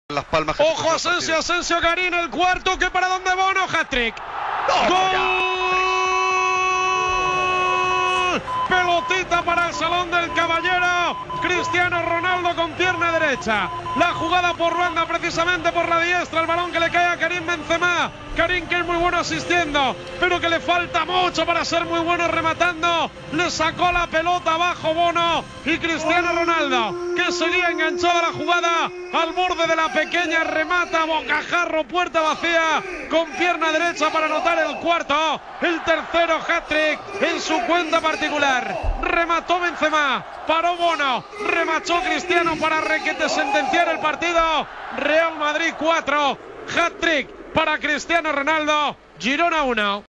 Las Palmas. Ojo Asensio, Asensio Garín, el cuarto, que para dónde Bono, hat-trick. ¡Gol! Pelotita para el Salón del Caballero. Cristiano Ronaldo con pierna derecha. La jugada por banda, precisamente por la diestra. El balón que le cae a Karim Benzema. Karim, que es muy bueno asistiendo, pero que le falta mucho para ser muy bueno rematando. Le sacó la pelota abajo Bono y Cristiano Ronaldo, que seguía enganchado a la jugada, al borde de la pequeña, remata bocajarro, puerta vacía, con pierna derecha para anotar el cuarto, el tercero hat-trick en su cuenta particular. Remató Benzema, paró Bono, remató Cristiano para requete sentenciar el partido. Real Madrid 4, hat-trick para Cristiano Ronaldo, Girona 1.